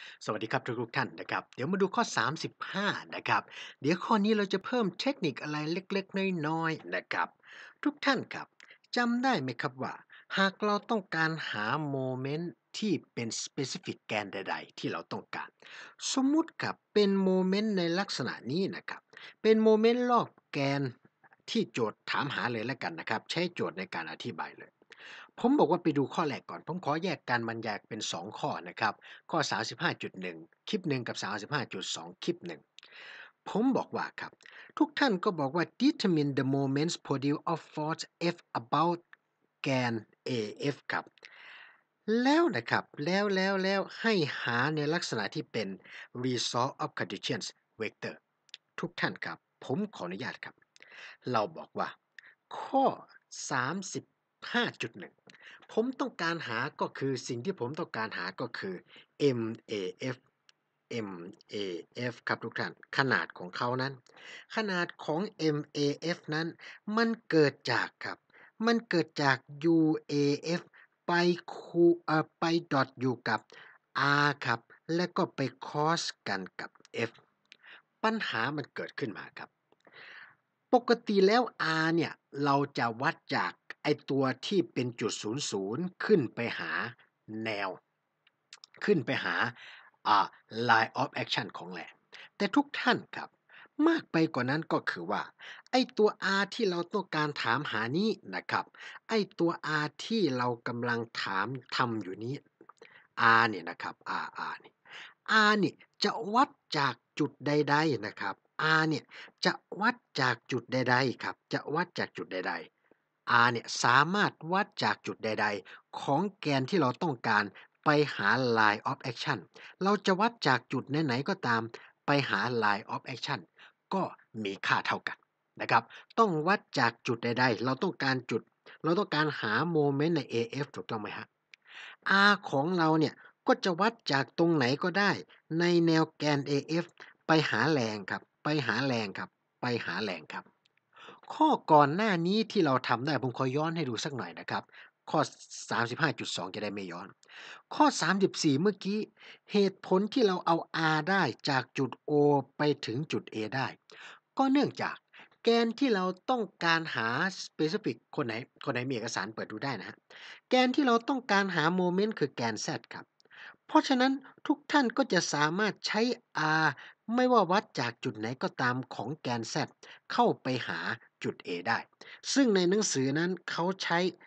สวัสดีครับทุกท่านนะครับเดี๋ยวมาดูข้อ35นะครับเดี๋ยวข้อนี้เราจะเพิ่มเทคนิคอะไรเล็กๆน้อยๆนะครับทุกท่านครับจำได้ไหมครับว่าหากเราต้องการหาโมเมนต์ที่เป็น specific แกนใดๆที่เราต้องการสมมุติครับเป็นโมเมนต์ในลักษณะนี้นะครับเป็นโมเมนต์รอบแกนที่โจทย์ถามหาเลยแล้วกันนะครับใช้โจทย์ในการอธิบายเลย ผมบอกว่าไปดูข้อแรกก่อน ผมขอแยกการบรรยายเป็น2ข้อนะครับ ข้อ 35.1 คลิป1กับ 35.2 คลิป1ผมบอกว่าครับทุกท่านก็บอกว่า determine the moments produce of force F about แกน AF ครับแล้วนะครับแล้วให้หาในลักษณะที่เป็น result of conditions vector ทุกท่านครับผมขออนุญาตครับเราบอกว่าข้อ35.1ผมต้องการหาก็คือสิ่งที่ผมต้องการหาก็คือ MAF MAF ครับทุกท่านขนาดของเขานั้นขนาดของ MAF นั้นมันเกิดจากครับมันเกิดจาก UAF ไปไปดอทอยู่กับ R ครับและก็ไปคอสกันกับ F ปัญหามันเกิดขึ้นมาครับ ปกติแล้ว R เนี่ยเราจะวัดจากไอ้ตัวที่เป็นจุด00ขึ้นไปหาแนวขึ้นไปหาline of action ของแหลกแต่ทุกท่านครับมากไปกว่านั้นก็คือว่าไอ้ตัว R ที่เราต้องการถามหานี้นะครับไอ้ตัว R ที่เรากำลังทำอยู่นี้ R เนี่ยนะครับ R เนี่ย R เนี่ยจะวัดจากจุดใดๆนะครับ R เนี่ยจะวัดจากจุดใดๆครับจะวัดจากจุดใดๆ R เนี่ยสามารถวัดจากจุดใดๆของแกนที่เราต้องการไปหา line of action เราจะวัดจากจุดไหนๆก็ตามไปหา line of action ก็มีค่าเท่ากันนะครับต้องวัดจากจุดใดๆเราต้องการหาโมเมนต์ใน AF ถูกต้องไหมครับ R ของเราเนี่ยก็จะวัดจากตรงไหนก็ได้ในแนวแกน AF ไปหาแรงครับไปหาแรงครับไปหาแรงครับข้อก่อนหน้านี้ที่เราทำได้ผมขอย้อนให้ดูสักหน่อยนะครับข้อ35.2จะได้ไม่ย้อนข้อ34เมื่อกี้เหตุผลที่เราเอา R ได้จากจุด O ไปถึงจุด A ได้ก็เนื่องจากแกนที่เราต้องการหา specific คนไหนมีเอกสารเปิดดูได้นะฮะ แกนที่เราต้องการหาโมเมนต์คือแกน Z ครับ เพราะฉะนั้นทุกท่านก็จะสามารถใช้ R ไม่ว่าวัดจากจุดไหนก็ตามของแกน Z เข้าไปหาจุด A ได้ ซึ่งในหนังสือนั้นเขาใช้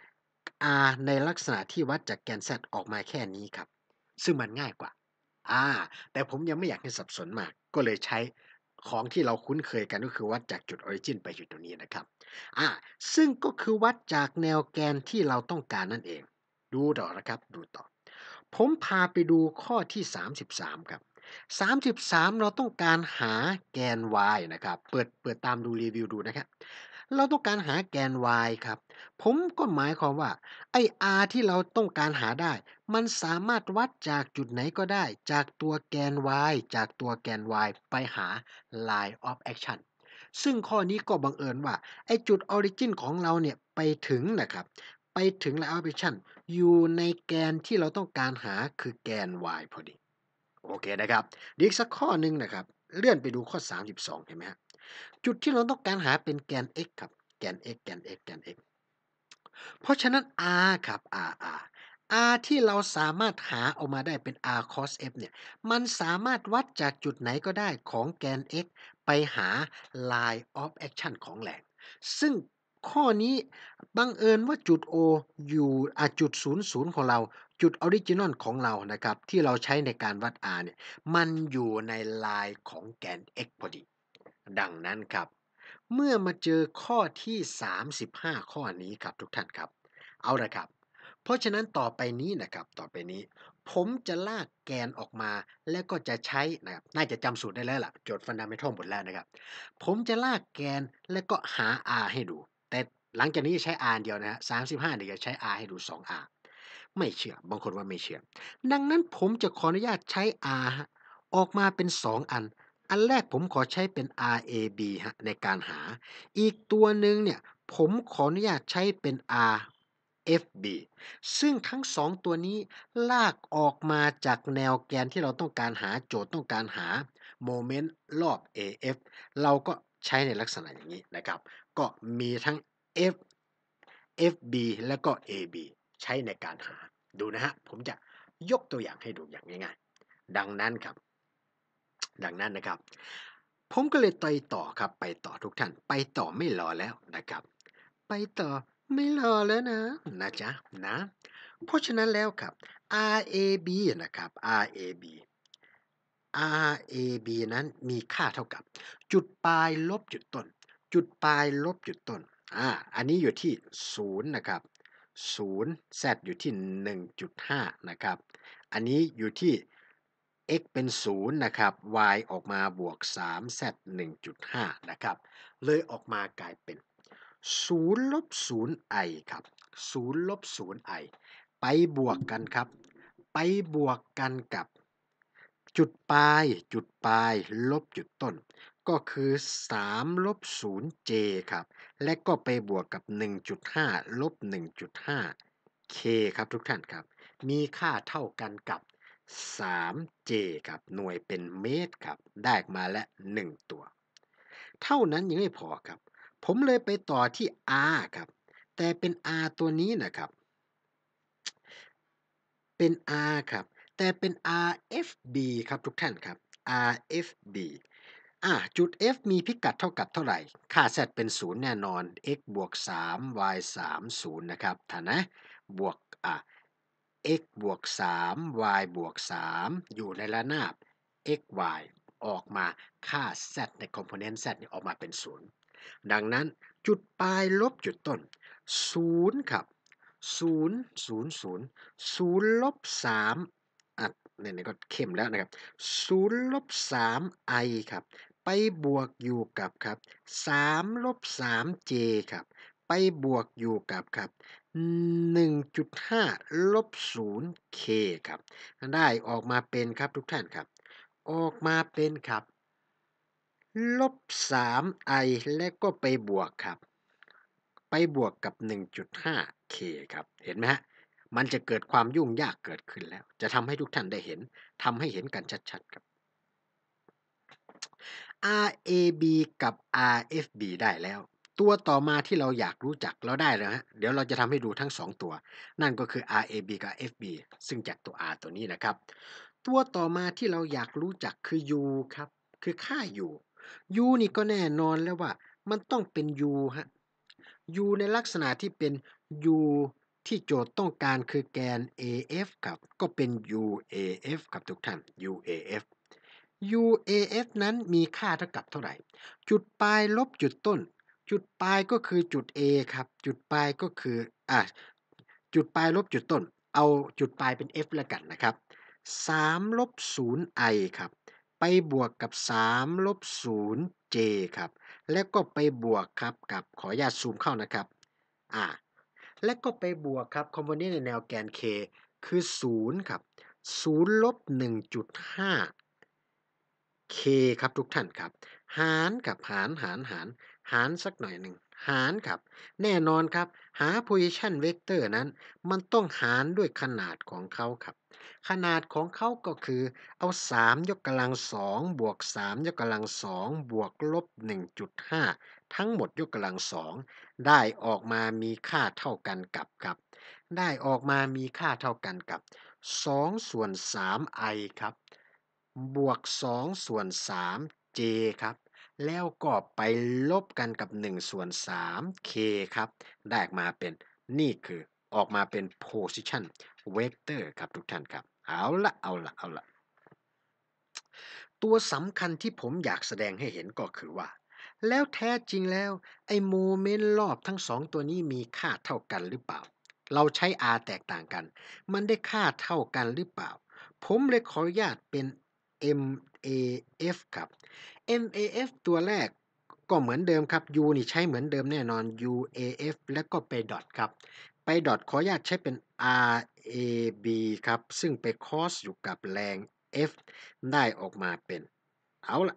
R ในลักษณะที่วัดจากแกน Z ออกมาแค่นี้ครับ ซึ่งมันง่ายกว่าอาแต่ผมยังไม่อยากให้สับสนมาก ก็เลยใช้ของที่เราคุ้นเคยกันก็คือวัดจากจุด Origin ไปจุดตรงนี้นะครับอาซึ่งก็คือวัดจากแนวแกนที่เราต้องการนั่นเอง ดูต่อนะครับดูต่อผมพาไปดูข้อที่33ครับ33เราต้องการหาแกน y นะครับเปิดตามดูรีวิวดูนะครับเราต้องการหาแกน y ครับผมก็หมายความว่าไอ้ r ที่เราต้องการหาได้มันสามารถวัดจากจุดไหนก็ได้จากตัวแกน y จากตัวแกน y ไปหา line of action ซึ่งข้อนี้ก็บังเอิญว่าไอ้จุด origin ของเราเนี่ยไปถึงนะครับไปถึง line of action อยู่ในแกนที่เราต้องการหาคือแกน y พอดีโอเคนะครับเดี๋ยวอีกสักข้อหนึ่งนะครับเลื่อนไปดูข้อ32เห็นไหมครับจุดที่เราต้องการหาเป็นแกน x ครับแกน x แกน x แกน x เพราะฉะนั้น r ครับ r ที่เราสามารถหาออกมาได้เป็น r cos f เนี่ยมันสามารถวัดจากจุดไหนก็ได้ของแกน x ไปหา line of action ของแหลกซึ่งข้อนี้บังเอิญว่าจุด O อยู่จุด00ของเราจุดออริจินัลของเรานะครับที่เราใช้ในการวัด r เนี่ยมันอยู่ในลายของแกน x พอดีดังนั้นครับ เมื่อมาเจอข้อที่35ข้อนี้ครับทุกท่านครับเอาละครับเพราะฉะนั้นต่อไปนี้นะครับต่อไปนี้ผมจะลากแกนออกมาแล้วก็จะใช้นะครับน่าจะจำสูตรได้แล้วล่ะโจทย์ Fundamental หมดแล้วนะครับผมจะลากแกนแล้วก็หา r ให้ดูแต่หลังจากนี้จะใช้ r เดียวนะฮะ35เดี๋ยวจะใช้ r ให้ดู2 r ไม่เชื่อบางคนว่าไม่เชื่อดังนั้นผมจะขออนุญาตใช้ r ฮะออกมาเป็น2อัน อันแรกผมขอใช้เป็น RAB ครับในการหา อีกตัวหนึ่งเนี่ยผมขออนุญาตใช้เป็น R FB ซึ่งทั้ง2ตัวนี้ลากออกมาจากแนวแกนที่เราต้องการหาโจทย์ต้องการหาโมเมนต์รอบ AF เราก็ใช้ในลักษณะอย่างนี้นะครับก็มีทั้ง F FB และก็ AB ใช้ในการหาดูนะฮะผมจะยกตัวอย่างให้ดูอย่างง่ายๆดังนั้นครับดังนั้นนะครับผมก็เลยต่อครับไปต่อทุกท่านไปต่อไม่รอแล้วนะครับไปต่อไม่รอแล้วนะจ๊ะนะเพราะฉะนั้นแล้วครับ RAB นะครับ RAB นั้นมีค่าเท่ากับจุดปลายลบจุดต้นจุดปลายลบจุดต้นอันนี้อยู่ที่0นะครับ0 z อยู่ที่1.5นะครับอันนี้อยู่ที่ x เป็น0นะครับ y ออกมาบวก3 z 1.5นะครับเลยออกมากลายเป็น0ลบ0 i ครับ0ลบ0 i ไปบวกกันครับไปบวกกันกับจุดปลายลบจุดต้นก็คือ3ลบ0 j ครับและก็ไปบวกกับ1.5ลบ1.5 k ครับทุกท่านครับมีค่าเท่ากันกับ3 j ครับหน่วยเป็นเมตรครับได้มาแล้ว1ตัวเท่านั้นยังไม่พอครับผมเลยไปต่อที่ r ครับแต่เป็น r ตัวนี้นะครับ เป็น R ครับแต่เป็น RFB ครับทุกท่านครับ RFB จุด F มีพิกัดเท่ากับเท่าไหร่ค่า Z เป็น0แน่นอน x บวก3 y 3 0นะครับถ้านะบวกx บวก3 y บวก3อยู่ในระนาบ x y ออกมาค่า Z ในคอมโพเนนต์ Z นี่ออกมาเป็น0ดังนั้นจุดปลายลบจุดต้น0ครับ0 0 0 0ลบ3ไหนๆก็เข้มแล้วนะครับ0ลบ3 i ครับไปบวกอยู่กับครับ3ลบ3 j ครับไปบวกอยู่กับครับ1.5ลบ0 k ครับได้ออกมาเป็นครับทุกท่านครับออกมาเป็นครับลบ3 i และก็ไปบวกครับ ไปบวกกับ 1.5k ครับเห็นไหมฮะมันจะเกิดความยุ่งยากเกิดขึ้นแล้ว จะทำให้ทุกท่านได้เห็นทำให้เห็นกันชัดๆครับ RAB กับ RFB ได้แล้ว ตัวต่อมาที่เราอยากรู้จักเราได้แล้วฮะเดี๋ยวเราจะทำให้ดูทั้ง2ตัว นั่นก็คือ RAB กับ FB ซึ่งจากตัว R ตัวนี้นะครับ ตัวต่อมาที่เราอยากรู้จักคือ U ครับ คือค่า U U นี่ก็แน่นอนแล้วว่ามันต้องเป็น U ฮะ U ในลักษณะที่เป็น U ที่โจทย์ต้องการคือแกน AF ครับก็เป็น UAF ครับทุกท่าน UAF UAF นั้นมีค่าเท่ากับเท่าไหร่จุดปลายลบจุดต้นจุดปลายก็คือจุด A ครับจุดปลายก็คือจุดปลายลบจุดต้นเอาจุดปลายเป็น F แล้วกันนะครับ3ลบ0 i ครับไปบวกกับ3ลบ0 j ครับแล้วก็ไปบวกครับกับขออนุญาตซูมเข้านะครับอ่าและก็ไปบวกครับคอมโพเนนต์ในแนวแกน k คือ0ครับ0ลบ1.5 k ครับทุกท่านครับหารกับหารสักหน่อยหนึ่งหารครับแน่นอนครับหา position vector นั้นมันต้องหารด้วยขนาดของเขาครับขนาดของเขาก็คือเอา3ยกกำลัง2บวก3ยกกำลัง2บวกลบ1.5ทั้งหมดยกกำลัง2ได้ออกมามีค่าเท่ากันกับครับได้ออกมามีค่าเท่ากันกับ2ส่วน3 i ครับบวก2ส่วน3 j ครับแล้วก็ไปลบกันกับ1ส่วน3 k ครับได้ออกมาเป็นนี่คือออกมาเป็น position vector ครับทุกท่านครับเอาละตัวสำคัญที่ผมอยากแสดงให้เห็นก็คือว่าแล้วแท้จริงแล้วไอ้โมเมนต์รอบทั้ง2ตัวนี้มีค่าเท่ากันหรือเปล่าเราใช้ r แตกต่างกันมันได้ค่าเท่ากันหรือเปล่าผมเลยขออนุญาตเป็น MAF ครับ MAF ตัวแรกก็เหมือนเดิมครับ U นี่ใช้เหมือนเดิมแน่นอน UAF แล้วก็ไปดอทครับไปดอทขออนุญาตใช้เป็น RAB ครับซึ่งไปคอสอยู่กับแรง F ได้ออกมาเป็นเอาละ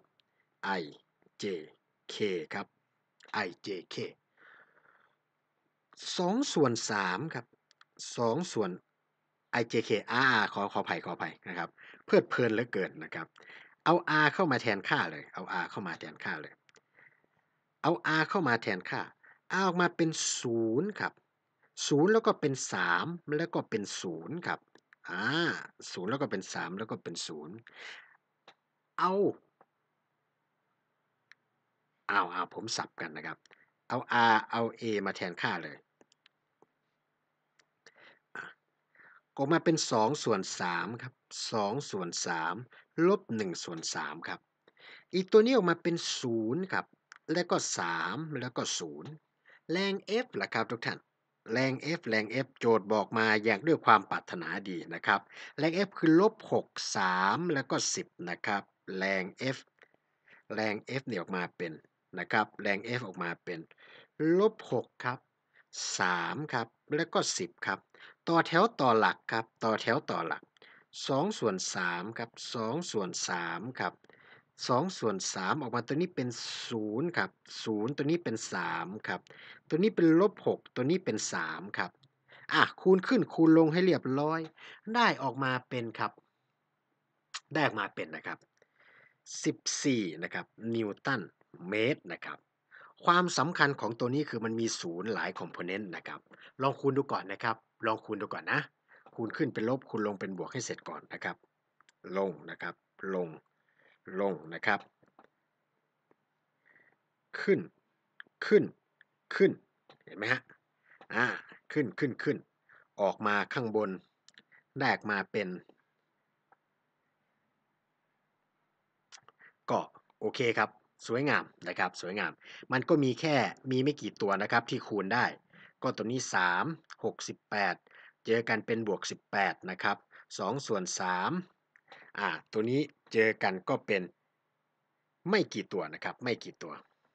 IJK ครับ IJK 2ส่วน3ครับ 2ส่วน ijk ขออภัยนะครับเพลิดเพลินเหลือเกินนะครับเอา r เข้ามาแทนค่าเลยเอา r เข้ามาแทนค่าเลยเอา r เข้ามาแทนค่า r ออกมาเป็น0ครับ0แล้วก็เป็น3แล้วก็เป็น0ครับอา0แล้วก็เป็น3แล้วก็เป็น0เอาผมสับกันนะครับเอา r เอา a มาแทนค่าเลยอา ออกมาเป็น2ส่วน3ครับ2ส่วน3ลบ1ส่วน3ครับอีกตัวนี้ออกมาเป็น0ครับแล้วก็3แล้วก็0แรง F ล่ะครับทุกท่านแรง F โจทย์บอกมาอย่างด้วยความปรารถนาดีนะครับแรง F คือ-6 3แล้วก็10นะครับแรง F แรง F เนี่ยออกมาเป็นนะครับแรง F ออกมาเป็น-6ครับ3ครับแล้วก็10ครับ ต่อแถวต่อหลักครับต่อแถวต่อหลัก2ส่วน3ครับ2ส่วน3ครับ2ส่วน3ออกมาตัวนี้เป็น0ครับ0ตัวนี้เป็น3ครับตัวนี้เป็น-6ตัวนี้เป็น3ครับคูณขึ้นคูณลงให้เรียบร้อยได้ออกมาเป็นครับได้ออกมาเป็นนะครับ14นะครับนิวตันเมตรนะครับความสำคัญของตัวนี้คือมันมีศูนย์หลายคอมโพเนนต์นะครับลองคูณดูก่อนนะครับลองคูณดูก่อนนะคูณขึ้นเป็นลบคูณลงเป็นบวกให้เสร็จก่อนนะครับลงนะครับลงลงนะครับขึ้นขึ้นขึ้นเห็นไหมฮะอ่าขึ้นออกมาข้างบนแรกมาเป็น ก็โอเคครับสวยงามนะครับสวยงามมันก็มีไม่กี่ตัวนะครับที่คูณได้ก็ตัวนี้3 6 18เจอกันเป็นบวก18นะครับ2ส่วน3ตัวนี้เจอกันก็เป็นไม่กี่ตัวนะครับไม่กี่ตัว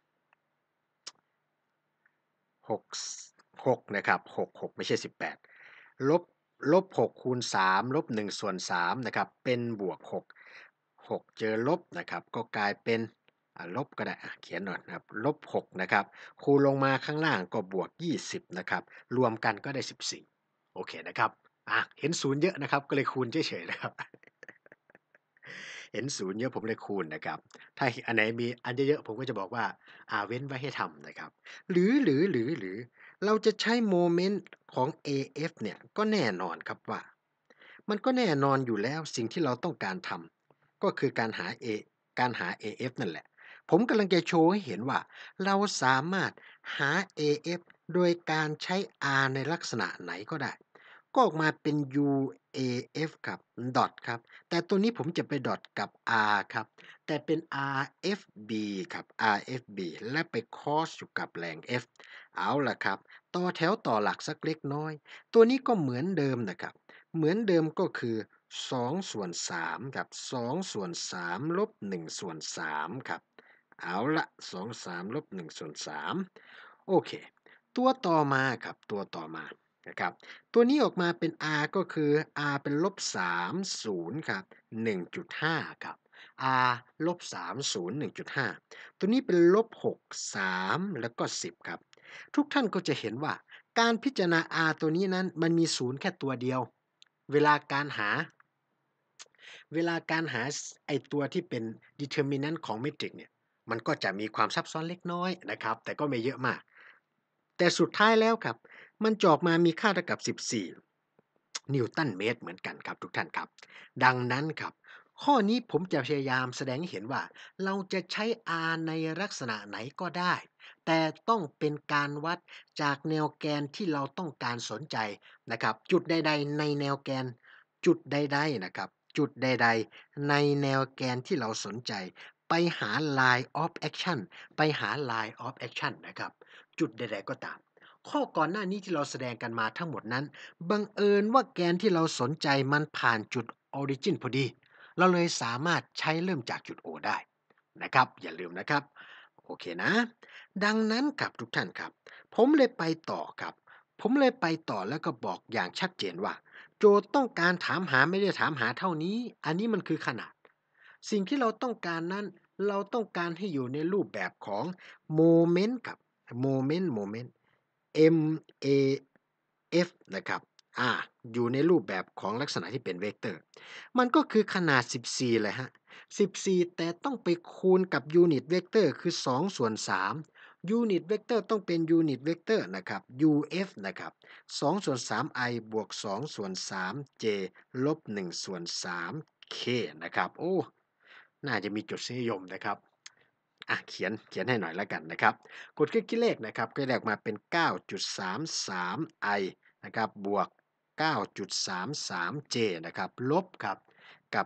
6 6นะครับ6ไม่ใช่18ลบ6คูณ3ลบ1ส่วน3นะครับเป็นบวก6 6เจอลบนะครับก็กลายเป็นลบก็ได้เขียนหน่อยนะครับลบ6นะครับคูณลงมาข้างล่างก็บวก20นะครับรวมกันก็ได้14โอเคนะครับเห็นศูนย์เยอะนะครับก็เลยคูณเฉยๆนะครับเห็นศูนย์เยอะผมเลยคูณนะครับถ้าอันไหนมีอันเยอะๆผมก็จะบอกว่าเว้นไว้ให้ทำนะครับหรือเราจะใช้โมเมนต์ของ AF เนี่ยก็แน่นอนครับว่ามันก็แน่นอนอยู่แล้วสิ่งที่เราต้องการทำก็คือการหา AF นั่นแหละผมกำลังจะโชว์ให้เห็นว่าเราสามารถหา AF โดยการใช้ R ในลักษณะไหนก็ได้ก็ออกมาเป็น UAF ครับดอทครับแต่ตัวนี้ผมจะไปดอทกับ R ครับแต่เป็น RFB ครับ RFB และไป cross อยู่กับแรง F เอาล่ะครับต่อแถวต่อหลักสักเล็กน้อยตัวนี้ก็เหมือนเดิมนะครับเหมือนเดิมก็คือ2ส่วน3ครับ2ส่วน3ลบ1ส่วน3ครับเอาละ2 3ลบ1ส่วน3โอเคตัวต่อมาครับตัวต่อมานะครับตัวนี้ออกมาเป็น r ก็คือ r เป็นลบ3 0ครับ1.5ครับ r ลบ3 0 1.5ตัวนี้เป็นลบ6 3แล้วก็10ครับทุกท่านก็จะเห็นว่าการพิจารณา r ตัวนี้นั้นมันมีศูนย์แค่ตัวเดียวเวลาการหาเวลาการหาไอตัวที่เป็น determinant ของเมตริกเนี่ยมันก็จะมีความซับซ้อนเล็กน้อยนะครับแต่ก็ไม่เยอะมากแต่สุดท้ายแล้วครับมันจะออกมามีค่าเท่ากับ14นิวตันเมตรเหมือนกันครับทุกท่านครับดังนั้นครับข้อนี้ผมจะพยายามแสดงให้เห็นว่าเราจะใช้ R ในลักษณะไหนก็ได้แต่ต้องเป็นการวัดจากแนวแกนที่เราต้องการสนใจนะครับจุดใดๆในแนวแกนจุดใดๆนะครับจุดใดๆในแนวแกนที่เราสนใจไปหา line of action ไปหา line of action นะครับจุดใดๆก็ตามข้อก่อนหน้านี้ที่เราแสดงกันมาทั้งหมดนั้นบังเอิญว่าแกนที่เราสนใจมันผ่านจุด origin พอดีเราเลยสามารถใช้เริ่มจากจุด O ได้นะครับอย่าลืมนะครับโอเคนะดังนั้นครับทุกท่านครับผมเลยไปต่อครับผมเลยไปต่อแล้วก็บอกอย่างชัดเจนว่าโจทย์ต้องการถามหาไม่ได้ถามหาเท่านี้อันนี้มันคือขนาดสิ่งที่เราต้องการนั้นเราต้องการให้อยู่ในรูปแบบของโมเมนต์กับโมเมนต์ MAF นะครับอ่าอยู่ในรูปแบบของลักษณะที่เป็นเวกเตอร์มันก็คือขนาด14เลยฮะ14แต่ต้องไปคูณกับยูนิตเวกเตอร์คือ2ส่วน3ยูนิตเวกเตอร์ต้องเป็นยูนิตเวกเตอร์นะครับ UF นะครับ2ส่วน3 i บวก2ส่วน3 j ลบ1ส่วน3 k นะครับโอ้น่าจะมีจุดนิยมนะครับเขียนให้หน่อยแล้วกันนะครับกดเครื่องคิดเลขนะครับก็ได้ออกมาเป็น 9.33i นะครับบวก 9.33j นะครับลบครับกับ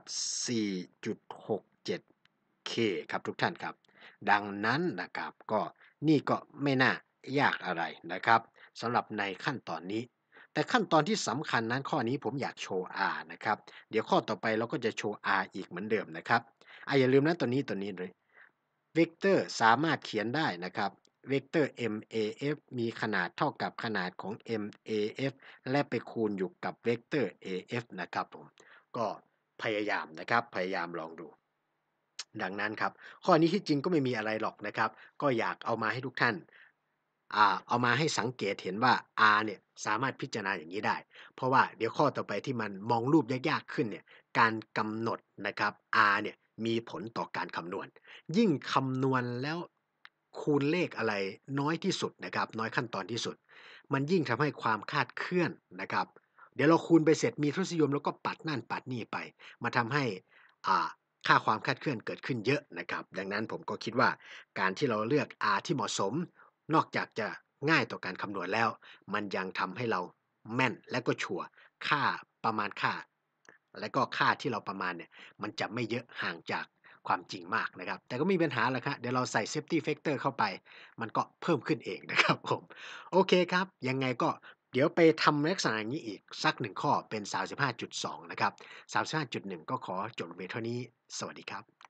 4.67k ครับทุกท่านครับดังนั้นนะครับก็นี่ก็ไม่น่ายากอะไรนะครับสำหรับในขั้นตอนนี้แต่ขั้นตอนที่สำคัญนั้นข้อนี้ผมอยากโชว์ r นะครับเดี๋ยวข้อต่อไปเราก็จะโชว์ r อีกเหมือนเดิมนะครับอย่าลืมนะตัวนี้เลยเวกเตอร์สามารถเขียนได้นะครับเวกเตอร์ MAF มีขนาดเท่ากับขนาดของ MAF และไปคูณอยู่กับเวกเตอร์ AF นะครับผมก็พยายามนะครับพยายามลองดูดังนั้นครับข้อนี้ที่จริงก็ไม่มีอะไรหรอกนะครับก็อยากเอามาให้ทุกท่านเอามาให้สังเกตเห็นว่า R เนี่ยสามารถพิจารณาอย่างนี้ได้เพราะว่าเดี๋ยวข้อต่อไปที่มันมองรูปยากๆขึ้นเนี่ยการกำหนดนะครับ R เนี่ยมีผลต่อการคำนวณยิ่งคำนวณแล้วคูณเลขอะไรน้อยที่สุดนะครับน้อยขั้นตอนที่สุดมันยิ่งทำให้ความคลาดเคลื่อนนะครับเดี๋ยวเราคูณไปเสร็จมีทศนิยมแล้วก็ปัดนั่นปัดนี่ไปมาทำให้อ่าค่าความคลาดเคลื่อนเกิดขึ้นเยอะนะครับดังนั้นผมก็คิดว่าการที่เราเลือก R ที่เหมาะสมนอกจากจะง่ายต่อการคำนวณแล้วมันยังทำให้เราแม่นและก็ชัวร์ค่าประมาณค่าและก็ค่าที่เราประมาณเนี่ยมันจะไม่เยอะห่างจากความจริงมากนะครับแต่ก็ไม่มีปัญหาหรอกครับเดี๋ยวเราใส่ Safety Factor เข้าไปมันก็เพิ่มขึ้นเองนะครับผมโอเคครับยังไงก็เดี๋ยวไปทำลักษณะอย่างนี้อีกสัก1ข้อเป็น35.2นะครับ35.1ก็ขอจบลงเพียงเท่านี้สวัสดีครับ